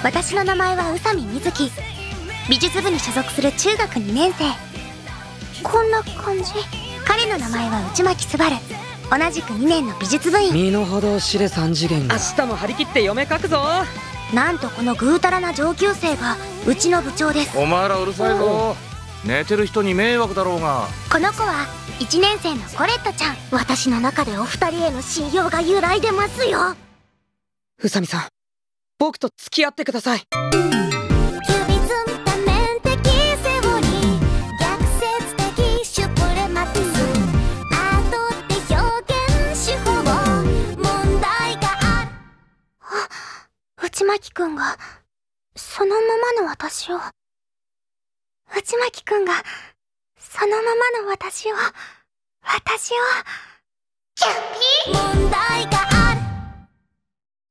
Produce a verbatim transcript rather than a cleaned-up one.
私の名前は宇佐美瑞希。美術部に所属する中学にねん生。こんな感じ。彼の名前は内巻昴。同じくにねんの美術部員。 身の程を知れ三次元が。明日も張り切って嫁書くぞ。 なんとこのぐうたらな上級生がうちの部長です。 お前らうるさいぞ。寝てる人に迷惑だろうが。 この子はいちねん生のコレットちゃん。私の中でお二人への信用が揺らいでますよ。 宇佐美さん、僕と付き合ってください。 内巻くんがそのままの私を、内巻くんがそのままの私を、私をキャッピー問題が